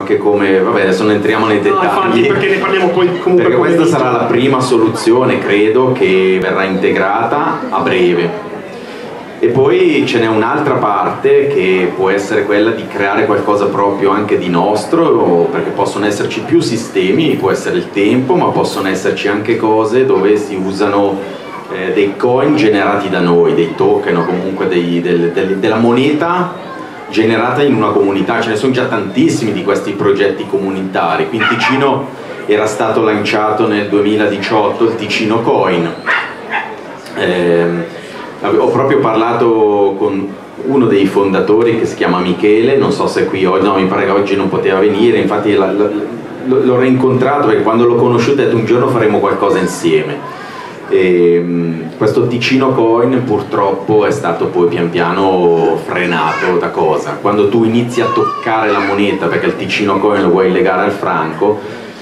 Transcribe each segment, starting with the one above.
anche come, vabbè, adesso non entriamo nei dettagli, infatti, perché ne parliamo poi comunque, perché questa sarà la prima soluzione, credo, che verrà integrata a breve. E poi ce n'è un'altra parte che può essere quella di creare qualcosa proprio anche di nostro, perché possono esserci più sistemi, può essere il tempo, ma possono esserci anche cose dove si usano dei coin generati da noi, dei token o comunque della moneta generata in una comunità. Ce ne sono già tantissimi di questi progetti comunitari. Qui in Ticino era stato lanciato nel 2018 il Ticino Coin. Ho proprio parlato con uno dei fondatori che si chiama Michele, non so se qui oggi, no, mi pare che oggi non poteva venire, infatti l'ho rincontrato perché quando l'ho conosciuto ho detto un giorno faremo qualcosa insieme. Questo Ticino Coin purtroppo è stato poi pian piano frenato da cosa? Quando tu inizi a toccare la moneta, perché il Ticino Coin lo vuoi legare al franco,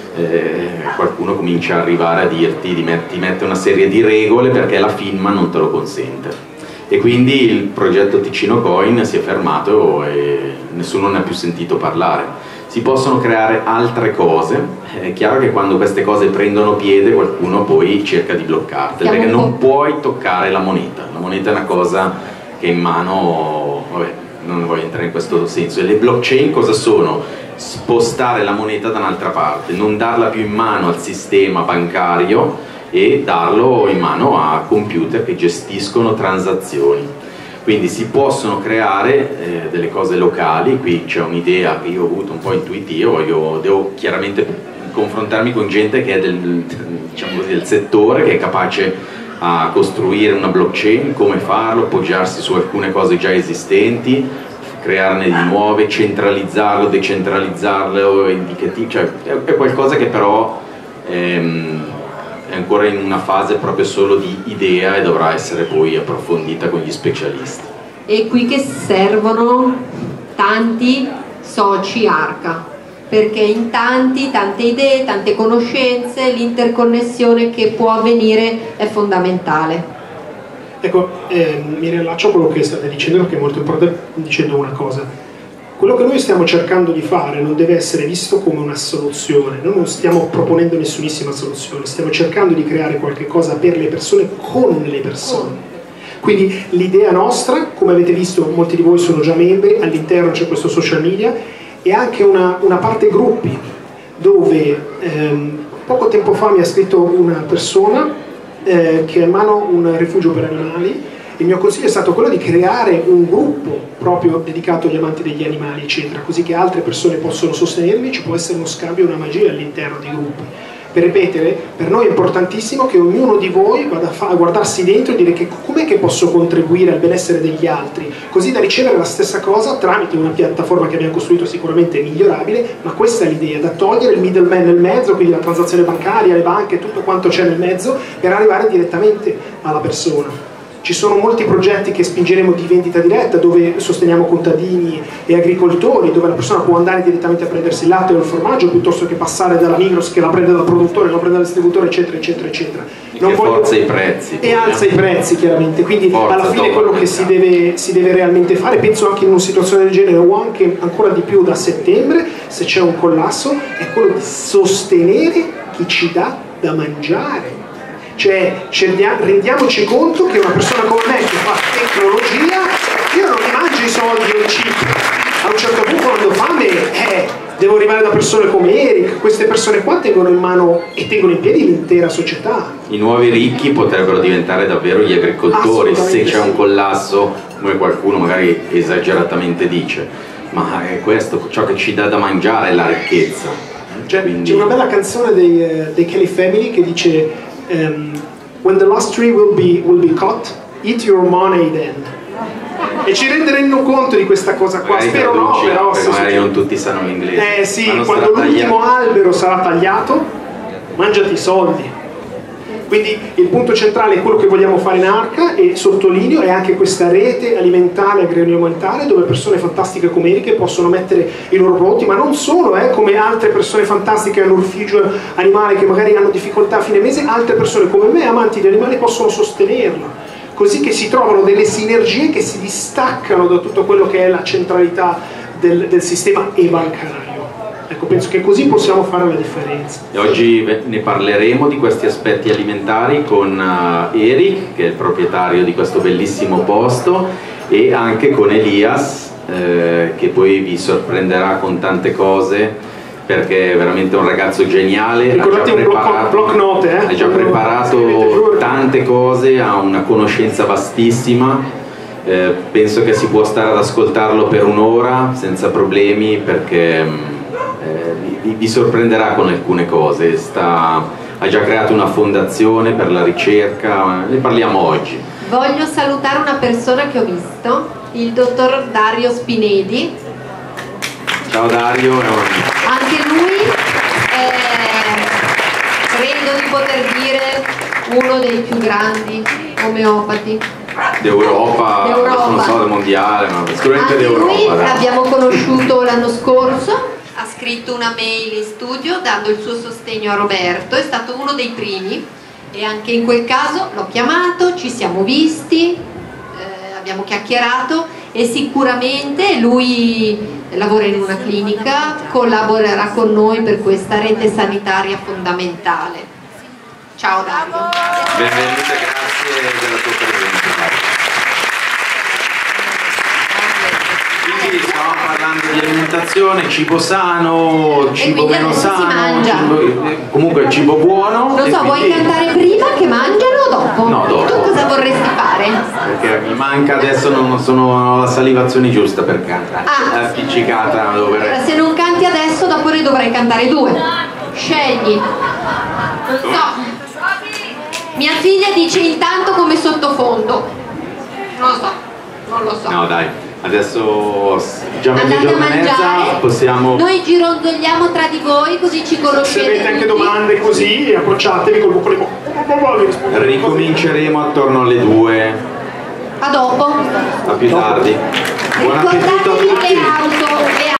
qualcuno comincia a arrivare a dirti, ti mette una serie di regole perché la FINMA non te lo consente, e quindi il progetto Ticino Coin si è fermato e nessuno ne ha più sentito parlare. Si possono creare altre cose, è chiaro che quando queste cose prendono piede qualcuno poi cerca di bloccarle, perché non puoi toccare la moneta è una cosa che in mano, vabbè, non voglio entrare in questo senso. E le blockchain cosa sono? Spostare la moneta da un'altra parte, non darla più in mano al sistema bancario e darlo in mano a computer che gestiscono transazioni. Quindi si possono creare delle cose locali. Qui c'è un'idea che io ho avuto un po' intuitivo, io devo chiaramente confrontarmi con gente che è diciamo così, del settore, che è capace a costruire una blockchain, come farlo, appoggiarsi su alcune cose già esistenti, crearne di nuove, centralizzarlo, decentralizzarlo, cioè è qualcosa che però è ancora in una fase proprio solo di idea e dovrà essere poi approfondita con gli specialisti. E qui che servono tanti soci Arca, perché in tante idee, tante conoscenze, l'interconnessione che può avvenire è fondamentale. Ecco, mi riallaccio a quello che state dicendo, perché è molto importante, dicendo una cosa. Quello che noi stiamo cercando di fare non deve essere visto come una soluzione, noi non stiamo proponendo nessunissima soluzione, stiamo cercando di creare qualche cosa per le persone, con le persone. Quindi l'idea nostra, come avete visto molti di voi sono già membri, all'interno c'è questo social media e anche una parte gruppi, dove poco tempo fa mi ha scritto una persona che ha in mano un rifugio per animali. Il mio consiglio è stato quello di creare un gruppo proprio dedicato agli amanti degli animali, eccetera, così che altre persone possono sostenerli, ci può essere uno scambio, una magia all'interno dei gruppi. Per ripetere, per noi è importantissimo che ognuno di voi vada a guardarsi dentro e dire che com'è che posso contribuire al benessere degli altri, così da ricevere la stessa cosa tramite una piattaforma che abbiamo costruito sicuramente migliorabile, ma questa è l'idea, da togliere il middleman nel mezzo, quindi la transazione bancaria, le banche, tutto quanto c'è nel mezzo, per arrivare direttamente alla persona. Ci sono molti progetti che spingeremo di vendita diretta, dove sosteniamo contadini e agricoltori, dove la persona può andare direttamente a prendersi il latte o il formaggio, piuttosto che passare dalla Migros che la prende dal produttore, la prende dal distributore, eccetera, eccetera, eccetera. Non forza i prezzi. E alza i prezzi, chiaramente. Quindi alla fine quello che si deve realmente fare, penso anche in una situazione del genere, o anche ancora di più da settembre, se c'è un collasso, è quello di sostenere chi ci dà da mangiare. Cioè, rendiamoci conto che una persona come me che fa tecnologia, io non mi mangio i soldi o il chip, a un certo punto quando ho fame devo arrivare da persone come Eric. Queste persone qua tengono in mano e tengono in piedi l'intera società. I nuovi ricchi potrebbero diventare davvero gli agricoltori se c'è un collasso, come qualcuno magari esageratamente dice, ma è questo, ciò che ci dà da mangiare è la ricchezza. C'è una bella canzone dei Kelly Family che dice when the last tree will be cut, eat your money then. E ci renderemo conto di questa cosa qua, spero no, però magari non tutti sanno l'inglese. Sì, quando l'ultimo albero sarà tagliato, mangiati i soldi. Quindi il punto centrale è quello che vogliamo fare in Arca, e sottolineo è anche questa rete alimentare e agroalimentare dove persone fantastiche come Erika possono mettere i loro prodotti, ma non solo, come altre persone fantastiche che hanno un rifugio animale che magari hanno difficoltà a fine mese, altre persone come me, amanti di animali, possono sostenerlo, così che si trovano delle sinergie che si distaccano da tutto quello che è la centralità del sistema e bancario. Ecco, penso che così possiamo fare la differenza. E oggi ne parleremo di questi aspetti alimentari con Eric, che è il proprietario di questo bellissimo posto, e anche con Elias, che poi vi sorprenderà con tante cose, perché è veramente un ragazzo geniale. Ricordate un block note, ha già preparato tante cose, ha una conoscenza vastissima. Penso che si può stare ad ascoltarlo per un'ora senza problemi, perché vi sorprenderà con alcune cose. Ha già creato una fondazione per la ricerca, ne parliamo oggi. Voglio salutare una persona che ho visto, il dottor Dario Spinedi. Ciao Dario. Anche lui credo di poter dire uno dei più grandi omeopati d'Europa, non so, del mondiale, ma sicuramente d'Europa. Lui l'abbiamo conosciuto l'anno scorso, ha scritto una mail in studio dando il suo sostegno a Roberto, è stato uno dei primi e anche in quel caso l'ho chiamato, ci siamo visti, abbiamo chiacchierato e sicuramente lui lavora in una clinica, collaborerà con noi per questa rete sanitaria fondamentale. Ciao Dario. Benvenuta, grazie della tua presenza. Quindi stavamo parlando di alimentazione, cibo sano, cibo meno sano, comunque cibo buono. Non so, vuoi cantare prima che mangiano o dopo? No, dopo. Tu cosa vorresti fare? Perché mi manca adesso, non sono la salivazione giusta per cantare. È appiccicata. Allora, se non canti adesso, dopo ne dovrai cantare 2. Scegli. Non so. Mia figlia dice intanto come sottofondo. Non lo so. No, dai. Adesso già mezzogiorno e mezza possiamo... Noi girondoliamo tra di voi così ci conoscete. Se avete anche domande così, approcciatevi col buco di bocca. Ricominceremo attorno alle 2. A dopo. A più tardi. Buon appetito a tutti. Le auto.